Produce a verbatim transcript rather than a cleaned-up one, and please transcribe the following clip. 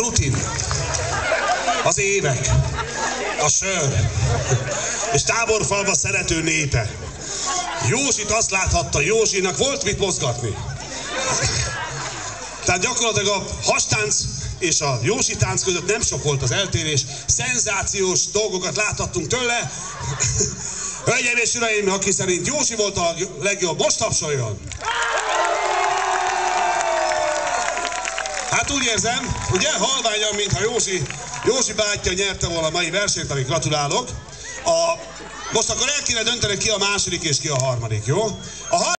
rutin, az évek, a sör, és táborfalva szerető népe. Józsit azt láthatta, Józsinak volt mit mozgatni. Tehát gyakorlatilag a hastánc és a Józsi tánc között nem sok volt az eltérés, szenzációs dolgokat láthattunk tőle. Hölgyeim és uraim, aki szerint Józsi volt a legjobb, most tapsoljon! Hát úgy érzem, ugye, halványan, mintha Józsi, Józsi bátyja nyerte volna a mai versenyt, amit gratulálok. A, most akkor el kéne dönteni, ki a második és ki a harmadik, jó? A